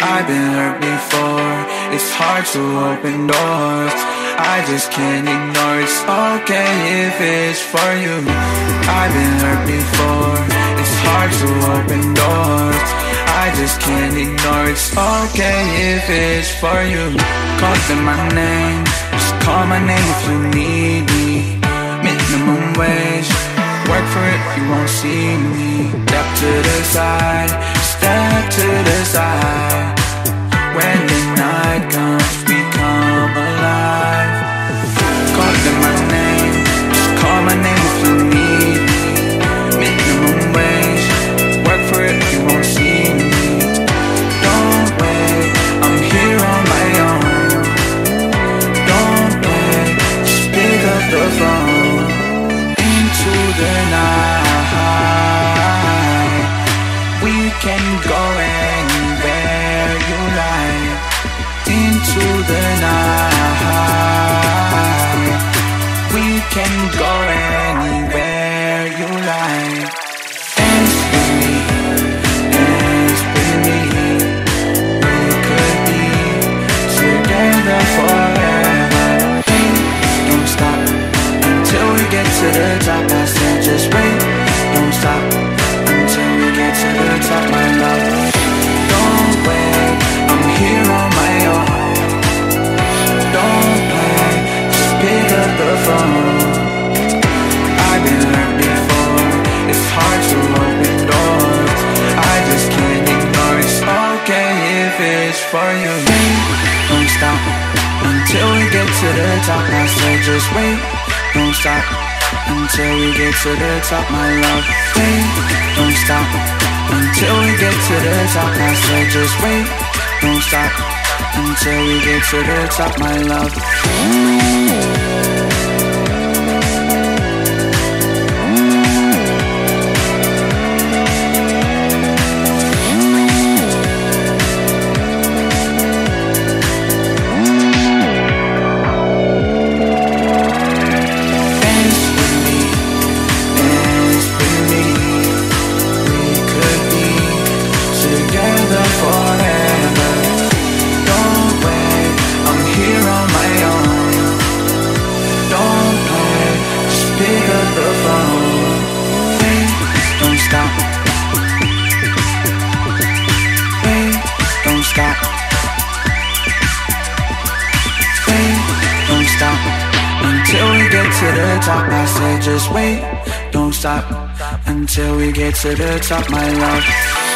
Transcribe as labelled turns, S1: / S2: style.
S1: I've been hurt before, it's hard to open doors. I just can't ignore, it's okay if it's for you. I've been hurt before, it's hard to open doors. I just can't ignore, it's okay if it's for you. Calling my name, just call my name if you need me. Minimum wage, work for it, you won't see me. Step to the side, step to the side. When the night comes, we come alive. Calling my name, just call my name if you need me. Minimum wage, work for it, you won't see me. Don't wait, I'm here on my own. Don't wait, just pick up the phone. Into the night, we can go anywhere you like. Into the night, we can go anywhere you like. Dance with me, dance with me. We could be together forever. Hey, don't stop until we get to the top. I said just wait, don't stop until we get to the top, my love. Don't wait, I'm here on my own. Don't play, just pick up the phone. I've been hurt before, it's hard to open doors. I just can't ignore, it's okay if it's for you. Hey, don't stop until we get to the top. I said just wait, don't stop until we get to the top, my love. Hey, don't stop until we get to the top. I said just wait, don't stop until we get to the top, my love. Until we get to the top, I say just wait, don't stop until we get to the top, my love.